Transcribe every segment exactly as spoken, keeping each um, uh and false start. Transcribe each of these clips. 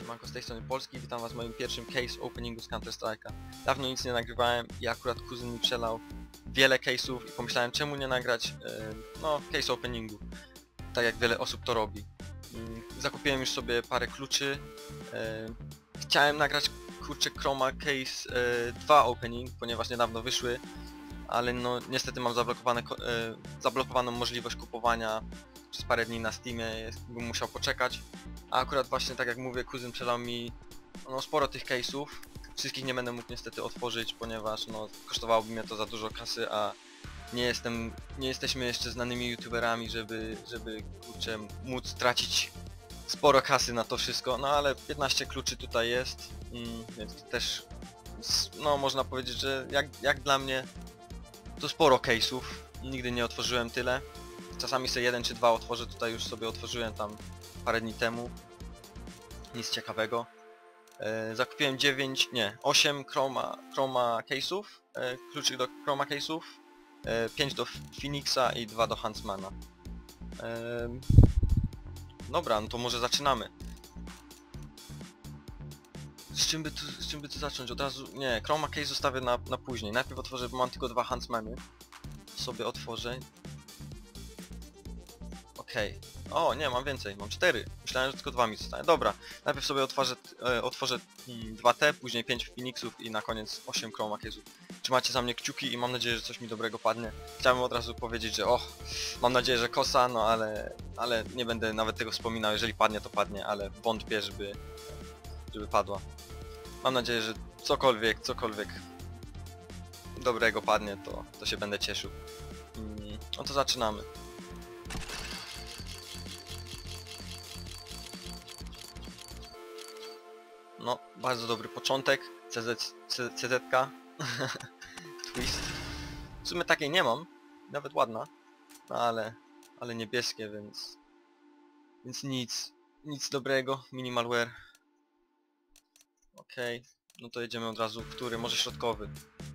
Siemanko, z tej strony Polski, witam was w moim pierwszym case openingu z Counter Strike'a. Dawno nic nie nagrywałem i akurat kuzyn mi przelał wiele case'ów i pomyślałem, czemu nie nagrać, yy, no, case openingu, tak jak wiele osób to robi. Yy, zakupiłem już sobie parę kluczy, yy, chciałem nagrać, kurczę, Chroma Case yy, dwa opening, ponieważ niedawno wyszły, ale no niestety mam zablokowane, yy, zablokowaną możliwość kupowania przez parę dni na Steamie, bym musiał poczekać. A akurat właśnie tak jak mówię, kuzyn przelał mi no, sporo tych case'ów. Wszystkich nie będę mógł niestety otworzyć, ponieważ no, kosztowałoby mnie to za dużo kasy, a nie jestem, nie jesteśmy jeszcze znanymi youtuberami, żeby, żeby kurczę, móc tracić sporo kasy na to wszystko. No ale piętnaście kluczy tutaj jest, mm, więc to też no można powiedzieć, że jak, jak dla mnie to sporo case'ów. Nigdy nie otworzyłem tyle. Czasami sobie jeden czy dwa otworzę, tutaj już sobie otworzyłem tam parę dni temu. Nic ciekawego. E, zakupiłem dziewięć, nie, osiem Chroma, Chroma case'ów, e, kluczyk do Chroma case'ów, e, pięć do Phoenixa i dwa do Huntsmana. E, dobra, no to może zaczynamy. Z czym by tu, z czym by tu zacząć? Od razu, nie, Chroma case zostawię na, na później. Najpierw otworzę, bo mam tylko dwa Huntsmany. Sobie otworzę. Okej. Okay. O, nie, mam więcej, mam cztery. Myślałem, że tylko dwa mi zostanie. Dobra, najpierw sobie otworzę, e, otworzę mm, dwa T, później pięć Phoenixów i na koniec osiem Chroma case'ów. Trzymajcie za mnie kciuki i mam nadzieję, że coś mi dobrego padnie. Chciałem od razu powiedzieć, że och, mam nadzieję, że kosa, no ale, ale nie będę nawet tego wspominał, jeżeli padnie, to padnie, ale wątpię, żeby, żeby padła. Mam nadzieję, że cokolwiek, cokolwiek dobrego padnie, to, to się będę cieszył. Mm, no to zaczynamy. No, bardzo dobry początek. C Z, C Z K. Twist. W sumie takiej nie mam. Nawet ładna. No ale, ale niebieskie, więc... Więc nic. Nic dobrego. Minimalware. Okej. Okay. No to jedziemy od razu. Który? Może środkowy.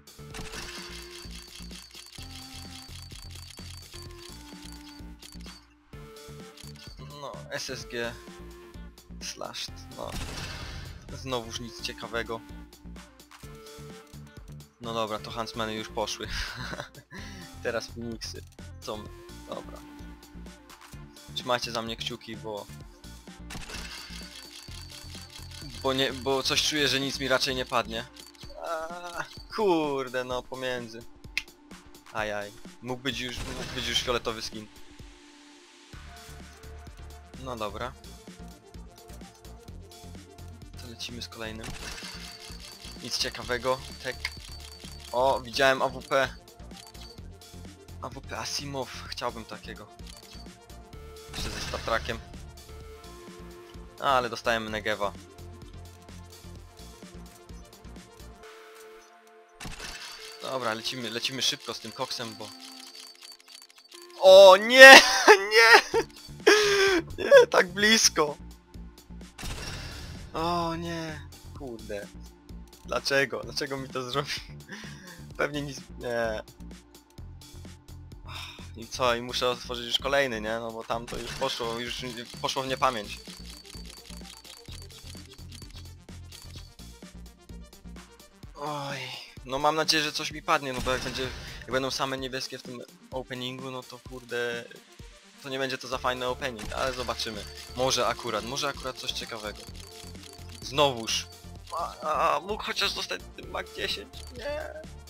No, S S G. Slashed. No. Znowuż nic ciekawego. No dobra, to Huntsmany już poszły. Teraz Phoenixy. Co my? Dobra. Trzymajcie za mnie kciuki, bo... Bo nie, bo coś czuję, że nic mi raczej nie padnie. Aaaa, kurde, no pomiędzy. Ajaj. Mógł być już, mógł być już fioletowy skin. No dobra. Lecimy z kolejnym. Nic ciekawego. Tek. O, widziałem A W P. A W P Asimov. Chciałbym takiego. Jeszcze ze Star Trekiem. A, ale dostałem Negewa. Dobra, lecimy, lecimy szybko z tym koksem, bo... O nie! Nie! Nie, tak blisko! O nie, kurde. Dlaczego? Dlaczego mi to zrobił? Pewnie nic... nie. I co? I muszę otworzyć już kolejny, nie? No bo tam to już poszło, już poszło w niepamięć. Oj, no mam nadzieję, że coś mi padnie, no bo jak będzie, jak będą same niebieskie w tym openingu, no to kurde... To nie będzie to za fajny opening, ale zobaczymy. Może akurat, może akurat coś ciekawego. Znowuż. A, a, mógł chociaż zostać tym mag dziesięć? Nie.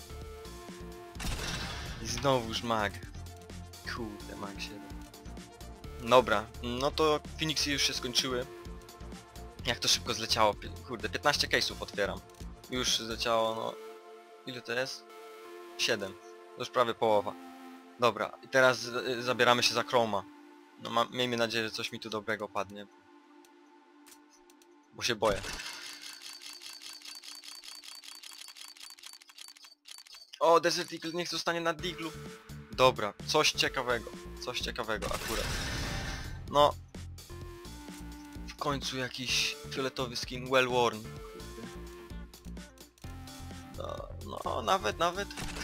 I znowuż mag. Kurde, mag siedem. Dobra, no to Phoenixy już się skończyły. Jak to szybko zleciało. Kurde, piętnaście case'ów otwieram. Już zleciało, no... Ile to jest? siedem. To już prawie połowa. Dobra, i teraz zabieramy się za Chroma. No ma, miejmy nadzieję, że coś mi tu dobrego padnie. Bo się boję. O, Desert Eagle niech zostanie na Diglu. Dobra, coś ciekawego. Coś ciekawego akurat. No. W końcu jakiś fioletowy skin well worn. No, no nawet, nawet.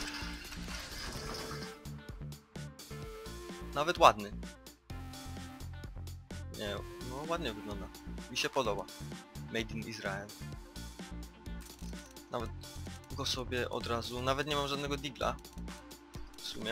Nawet ładny. Nie, no ładnie wygląda. Mi się podoba. Made in Israel. Nawet go sobie od razu, nawet nie mam żadnego digla w sumie.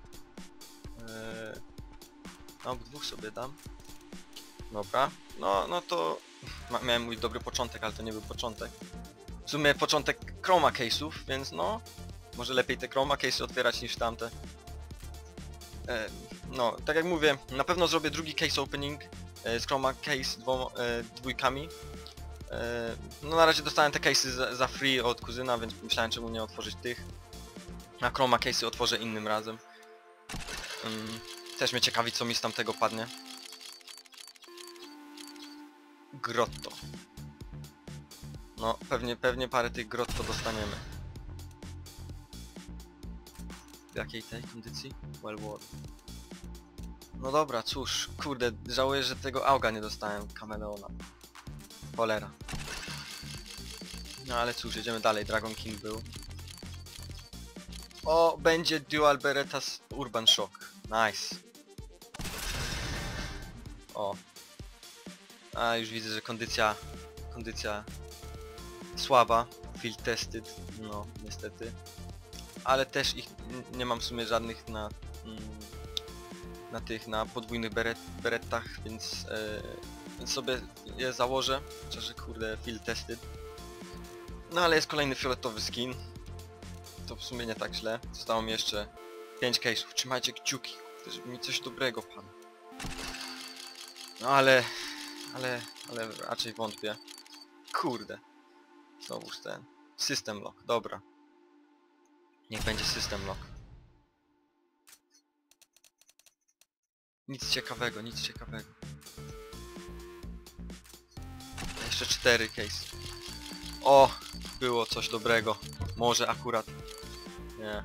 Eee, no dwóch sobie dam. Dobra, no, no to ma, miałem mój dobry początek, ale to nie był początek. W sumie początek chroma case'ów, więc no, może lepiej te chroma case'y otwierać niż tamte. E, no, tak jak mówię, na pewno zrobię drugi case opening e, z chroma case dwoma, e, dwójkami. E, no na razie dostałem te case'y za, za free od kuzyna, więc myślałem czemu nie otworzyć tych. A chroma case'y otworzę innym razem. Um, też mnie ciekawi co mi z tamtego padnie. Grotto. No, pewnie, pewnie parę tych grotto dostaniemy. W jakiej tej kondycji? Well water. No dobra, cóż, kurde, żałuję, że tego auga nie dostałem, kameleona. Cholera. No ale cóż, jedziemy dalej, Dragon King był. O, będzie Dual Beretta z Urban Shock. Nice. O. A, już widzę, że kondycja... Kondycja... słaba. Field tested. No, niestety. Ale też ich nie mam w sumie żadnych na... Mm, na tych, na podwójnych beret, berettach, więc, yy, więc sobie je założę. Chociaż, kurde, field tested. No ale jest kolejny fioletowy skin. To w sumie nie tak źle. Zostało mi jeszcze pięć case'ów. Trzymajcie kciuki, żeby mi coś dobrego padło. No ale... Ale... ale raczej wątpię. Kurde. Znowuż ten... System lock, dobra. Niech będzie system lock. Nic ciekawego, nic ciekawego. Jeszcze cztery case. O! Było coś dobrego. Może akurat. Nie.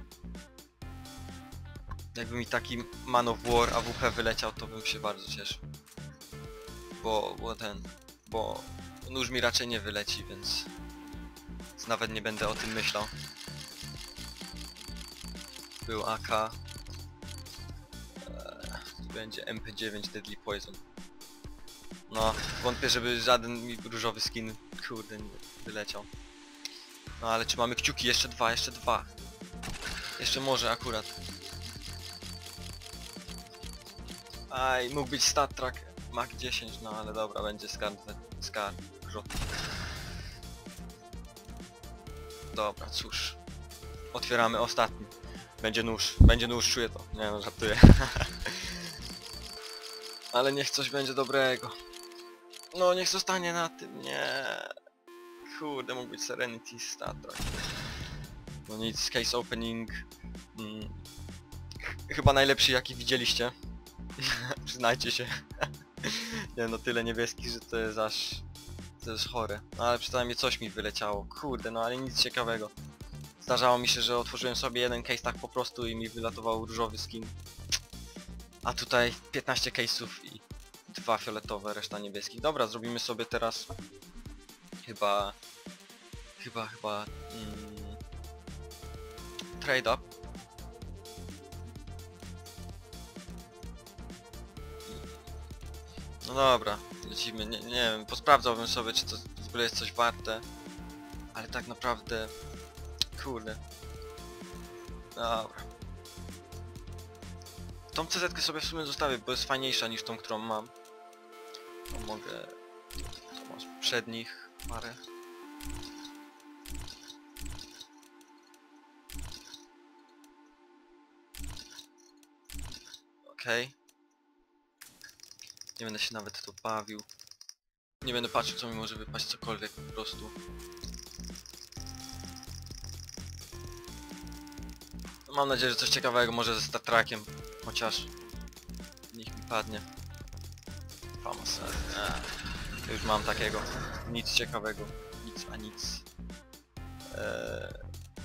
Jakby mi taki Man of War A W P wyleciał, to bym się bardzo cieszył. Bo, bo ten... Bo nóż mi raczej nie wyleci, więc... więc nawet nie będę o tym myślał. Był A K. Eee, będzie M P dziewięć Deadly Poison. No, wątpię, żeby żaden mi różowy skin, kurde, nie wyleciał. No ale czy mamy kciuki? Jeszcze dwa, jeszcze dwa. Jeszcze może akurat. Aj, mógł być Star Trek Mach dziesięć, no ale dobra, będzie Scar... Scar... Grot. Dobra, cóż. Otwieramy ostatni. Będzie nóż, będzie nóż, czuję to. Nie no, żartuję. Ale niech coś będzie dobrego. No, niech zostanie na tym, nie. Kurde, mógł być Serenity Star Trek. No nic, case opening. Mm. Chyba najlepszy jaki widzieliście. Przyznajcie się. Nie no, tyle niebieskich, że to jest aż... To jest chore. No ale przynajmniej coś mi wyleciało. Kurde, no ale nic ciekawego. Zdarzało mi się, że otworzyłem sobie jeden case tak po prostu i mi wylatował różowy skin. A tutaj piętnaście case'ów i dwa fioletowe, reszta niebieskich. Dobra, zrobimy sobie teraz... Chyba... Chyba, chyba... Mm, trade up. No dobra, lecimy, nie, nie wiem, posprawdzałbym sobie czy to w ogóle jest coś warte. Ale tak naprawdę... Kurde. Dobra. Tą C Z-kę sobie w sumie zostawię, bo jest fajniejsza niż tą, którą mam. To mogę... To masz przednich parę. Okej. Okay. Nie będę się nawet tu bawił. Nie będę patrzył co mi może wypaść, cokolwiek po prostu. Mam nadzieję, że coś ciekawego może ze Star Trekiem. Chociaż... Niech mi padnie. Famous. Eee, już mam takiego. Nic ciekawego. Nic a nic. Eee...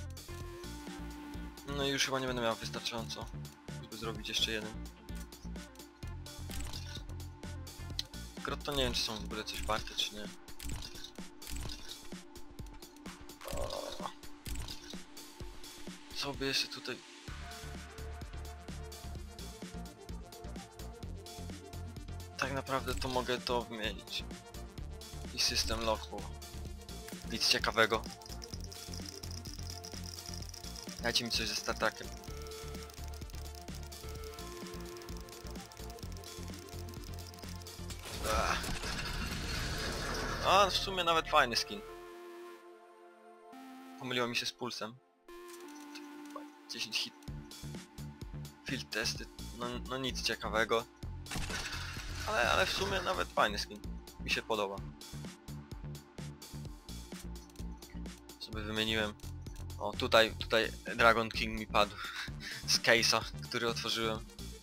No i już chyba nie będę miał wystarczająco, żeby zrobić jeszcze jeden. Grotto nie wiem czy są w ogóle coś warte czy nie. O. Co by jeszcze tutaj... Tak naprawdę to mogę to wymienić. i system lock, bo nic ciekawego. Dajcie mi coś ze StarTrakiem. A, w sumie nawet fajny skin. Pomyliło mi się z pulsem. dziesięć hit. Field testy. No, no nic ciekawego. Ale, ale w sumie nawet fajny skin. Mi się podoba. Sobie wymieniłem. O, tutaj, tutaj Dragon King mi padł. Z case'a, który otworzyłem.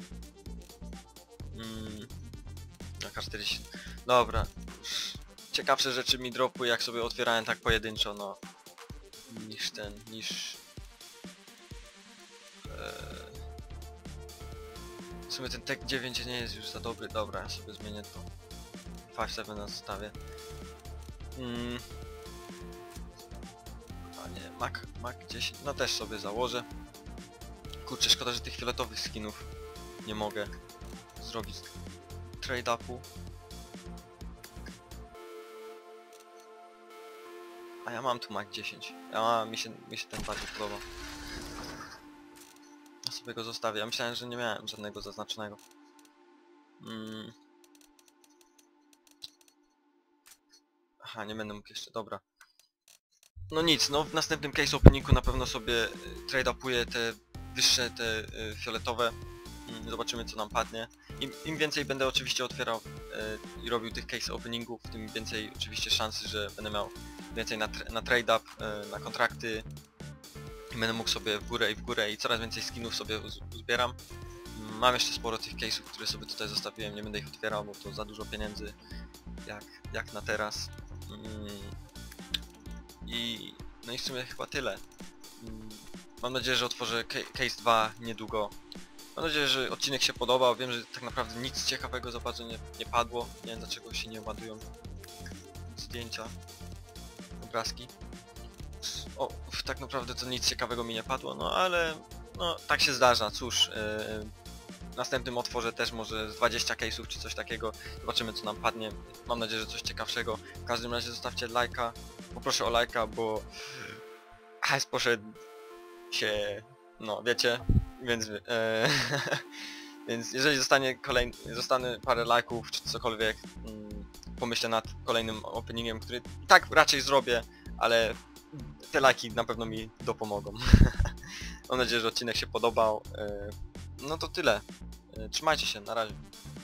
Mm. Na K czterdzieści. Dobra. Ciekawsze rzeczy mi dropły, jak sobie otwierałem tak pojedynczo, no. Niż ten, niż... Eee... W sumie ten Tech dziewięć nie jest już za dobry. Dobra, ja sobie zmienię to. pięć siedem na zostawię. Mm. A nie, Mac, Mac dziesięć, no też sobie założę. Kurczę, szkoda, że tych fioletowych skinów nie mogę zrobić trade-upu. A ja mam tu Mac dziesięć. Ja, mi, się, mi się ten bardziej podoba. Ja sobie go zostawię. Ja myślałem, że nie miałem żadnego zaznaczonego. Mm. Aha, nie będę mógł jeszcze, dobra. No nic, no w następnym case openingu na pewno sobie trade-upuję te wyższe, te y, fioletowe. Mm, zobaczymy co nam padnie. Im, Im więcej będę oczywiście otwierał y, i robił tych case openingów, tym więcej oczywiście szansy, że będę miał więcej na, na trade-up, y, na kontrakty. I będę mógł sobie w górę i w górę i coraz więcej skinów sobie uz uzbieram. Mam jeszcze sporo tych case'ów, które sobie tutaj zostawiłem, nie będę ich otwierał, bo to za dużo pieniędzy jak, jak na teraz. Mm. I no i w sumie chyba tyle. Mm. Mam nadzieję, że otworzę case dwa niedługo. Mam nadzieję, że odcinek się podobał. Wiem, że tak naprawdę nic ciekawego za bardzo nie, nie padło. Nie wiem dlaczego się nie ładują zdjęcia, obrazki. O, tak naprawdę to nic ciekawego mi nie padło, no ale no tak się zdarza, cóż. Yy, w następnym otworzę też może z dwadzieścia case'ów czy coś takiego. Zobaczymy co nam padnie. Mam nadzieję, że coś ciekawszego. W każdym razie zostawcie lajka. Poproszę o lajka, bo hajs poszedł się, no wiecie, więc e, więc jeżeli zostanie kolejny, zostanę parę lajków czy cokolwiek, mm, pomyślę nad kolejnym openingiem, który i tak raczej zrobię, ale te lajki na pewno mi dopomogą. Mam nadzieję, że odcinek się podobał. E, no to tyle. E, trzymajcie się, na razie.